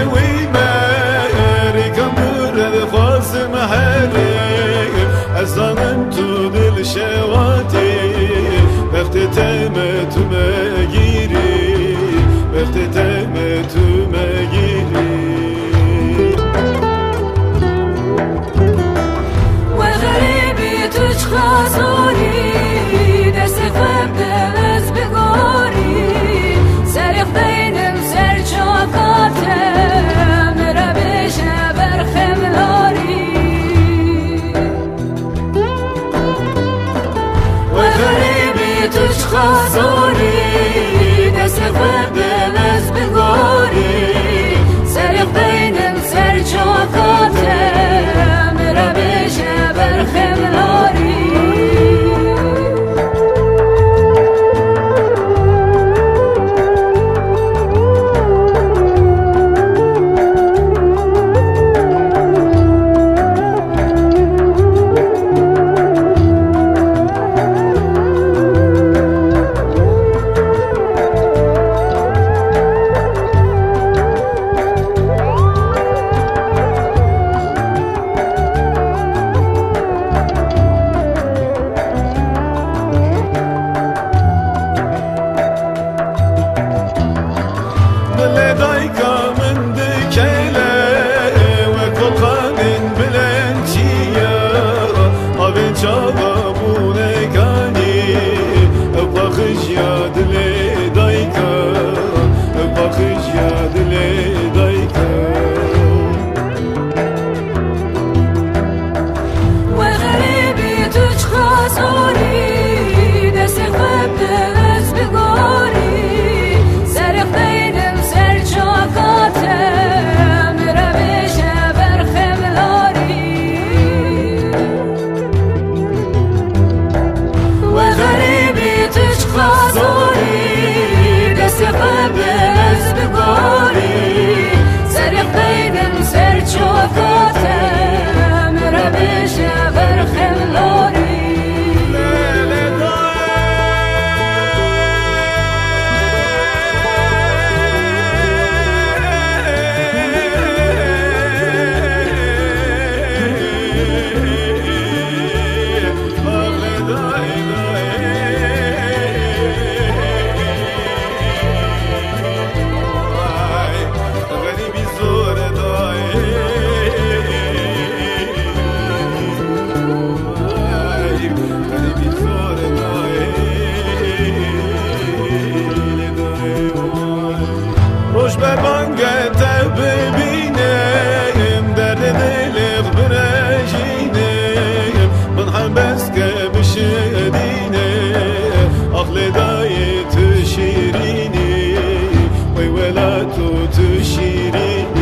ازانم تو دل شواتی وقت تمه تو مگیری وقت تمه تو مگیری و غریبی توش خازوری دست خود دل از بگاری سرخ بینم سر چاکاتم را بشه برخم لاری توش خازوری دست خود دل از بگاری سرخ بینم سر چاکاتم را بشه برخم لاری Dayé تو شیرینی وی ولا تو شیرینی